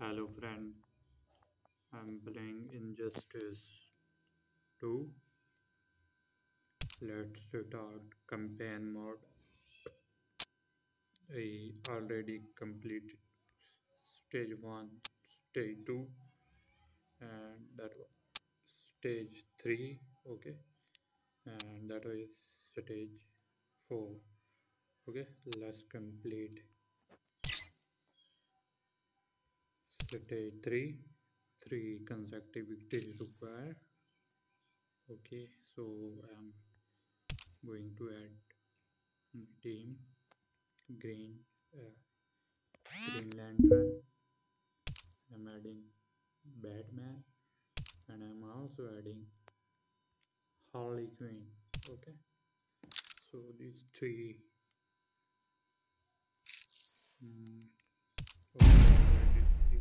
Hello friend, I'm playing Injustice 2. Let's start campaign mode. I already completed stage 1, stage 2 and that was stage 3, okay, and that was stage 4. Okay, let's complete stage 3. 3 consecutive victories required. Okay, so I'm going to add team green uh, green lantern. I'm adding Batman and I'm also adding Harley Quinn. Okay, so these three mm, okay, three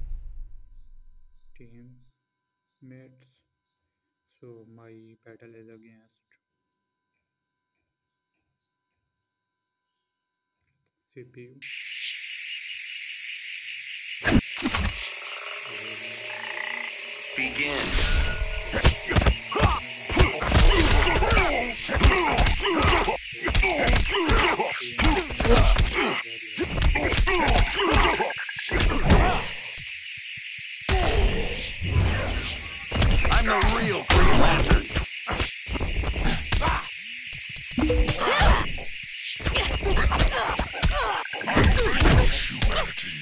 teammates. So my battle is against CPU. Begin. I'm the real Green Lantern. Humanity.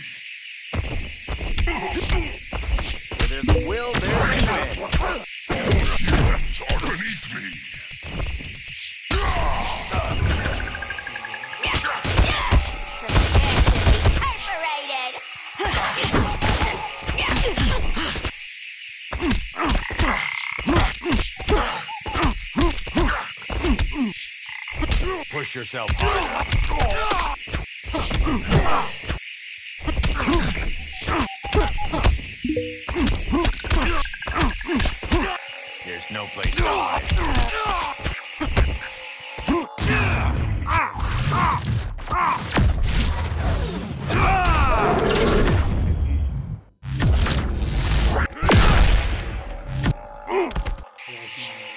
Where there's a will, there's a way. All humans are beneath me. Push yourself hard. There's no place to hide.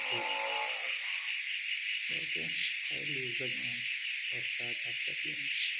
Okay, I lose again. I'll start after the end.